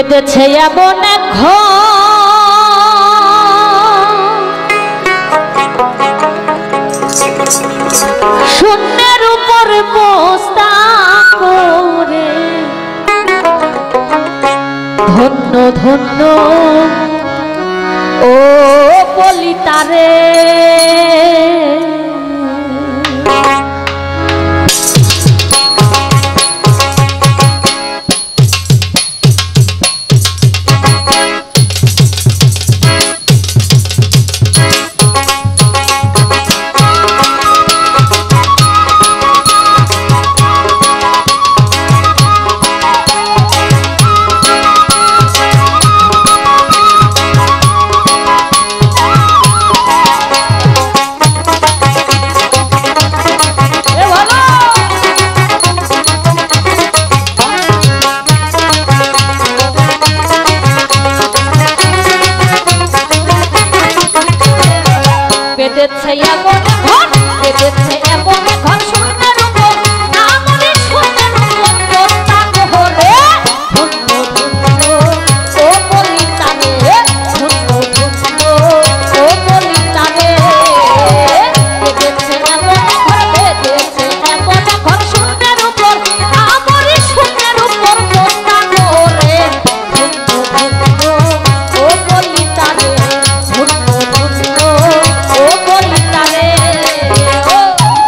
বেঁধেছে এমন এক শূন্যের উপর বস্তা করে ধন্য ধন্য ও বলি তারে বেঁধেছে এমন ঘর বেঁধেছে এমন ঘর শূন্যের উপর নামরে শূন্যের উপর বস্তা করে ধন্য ধন্য ও বলি তারে ধন্য ধন্য ও বলি তারে বেঁধেছে এমন ঘর বেঁধেছে এমন ঘর শূন্যের উপর নামরে শূন্যের উপর বস্তা করে ধন্য ধন্য ও বলি তারে ধন্য ধন্য ও বলি তারে ও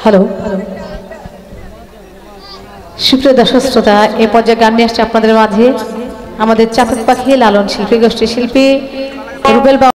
হ্যালো সুপ্রিয় দর্শক শ্রোতা, এ পর্যায়ে গান নিয়ে আসছে আপনাদের মাঝে আমাদের চাতক পাখি লালন শিল্পী গোষ্ঠী শিল্পী রুবেল।